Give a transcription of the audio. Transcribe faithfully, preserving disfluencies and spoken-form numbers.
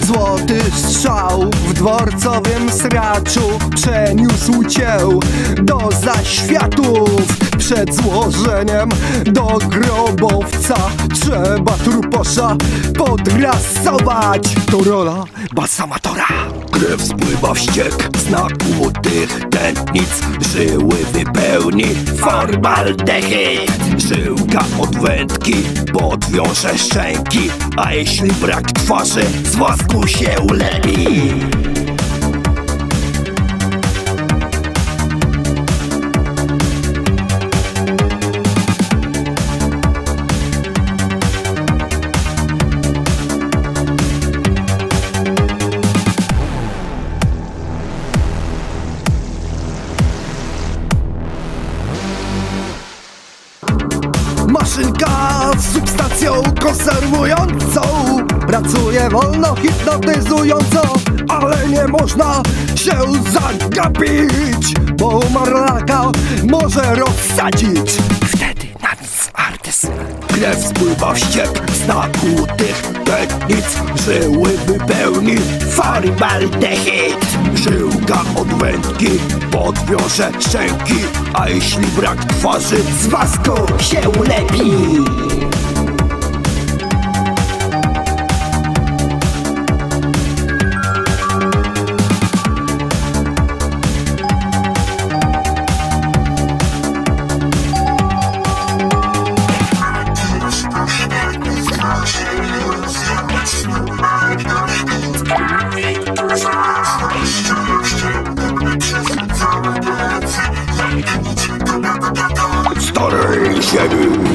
Złoty strzał w dworcowym sraczu przeniósł cię do zaświatów. Przed złożeniem do grobowca trzeba truposza podrasować. To rola basamatora. Krew spływa w ściek z nakłutych tętnic, żyły wypełni formaldehyd. Żyłka od wędki podwiąże szczęki, a jeśli brak twarzy, z wosku się ulepi. Maszynka z substancją konserwującą pracuje wolno, hipnotyzująco, ale nie można się zagapić, bo marlaka może rozsadzić. Wtedy na nic artys. Krew spływa w ściek z nakłutych tętnic, żyły wypełni formaldehyd. Żyłka od wędki podwiąże szczęki, a jeśli brak twarzy, z wosku się ulepi. starej ziemi.